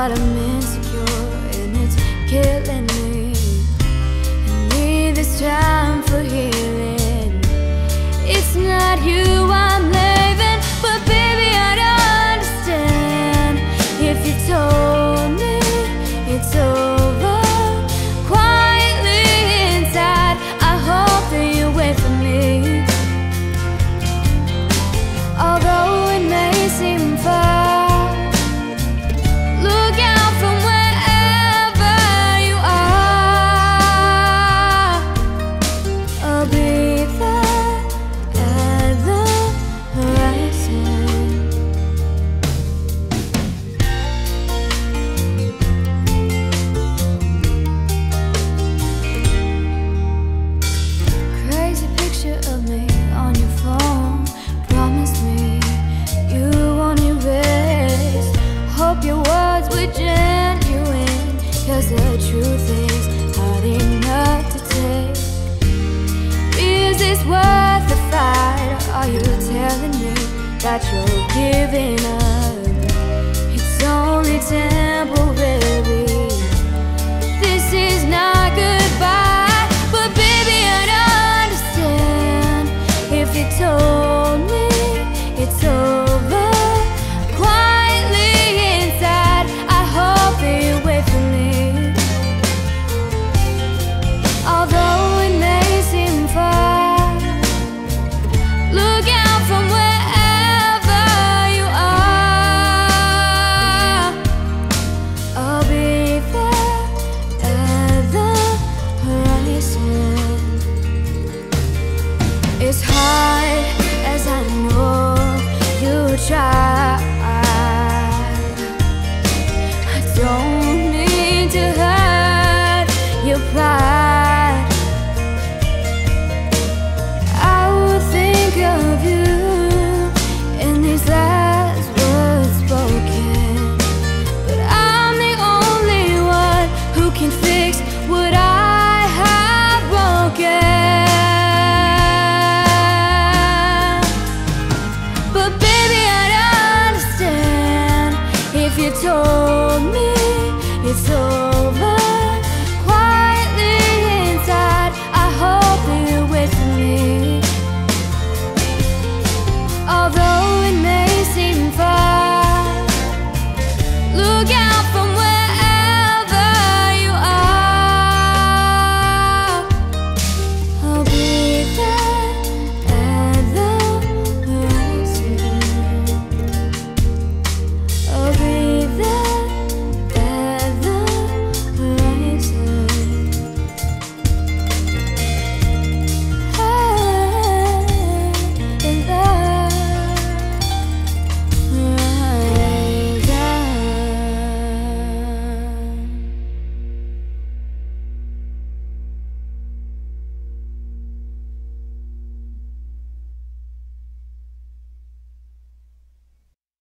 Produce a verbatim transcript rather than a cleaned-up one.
but I'm insecure and it's killing me. I need this time for healing. It's not you I'm leaving, but baby I don't understand. If you told me it's over quietly inside, I hope that you wait for me. Although it may seem far, look out from wherever you are. I'll be there at the horizon. Crazy picture of me on your phone. Promise me you won't erase. Hope your words were genuine, 'cause the truth is hard enough to take. Is this worth the fight, or are you telling me that you're giving up? It's only temporary. This is not goodbye, but baby I don't understand. If you told me it's over quietly inside, I hope that you wait for me. Although it may seem far, look out from wherever you are. I'll be there at the horizon. It's hard, as I know you try. I don't mean to hurt your pride.